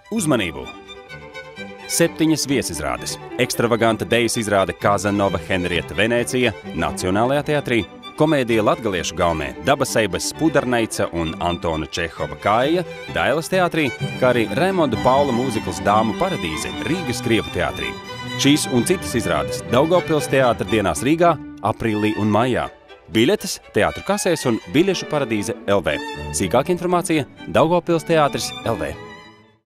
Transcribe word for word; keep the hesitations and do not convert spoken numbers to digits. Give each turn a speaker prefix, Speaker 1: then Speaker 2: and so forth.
Speaker 1: Uzmanību! Septiņas viesizrādes. Ekstravaganta dejas izrāde Kazanova Henrieta Venecija Nacionālajā teatrī, komēdija latgaliešu gaumē Dabaseibas Pudarneica un Antona Čehova Kāja Dailas teatrī, kā arī Raimonda Paula mūzikls Dāmu paradīze Rīgas Krievu teatrī. Šīs un citas izrādes Daugavpils teātra dienās Rīgā aprīlī un maijā. Biļetes teātru kasēs un biļešu paradīze L V. Sīkāka informācija Daugavpils teātris L V.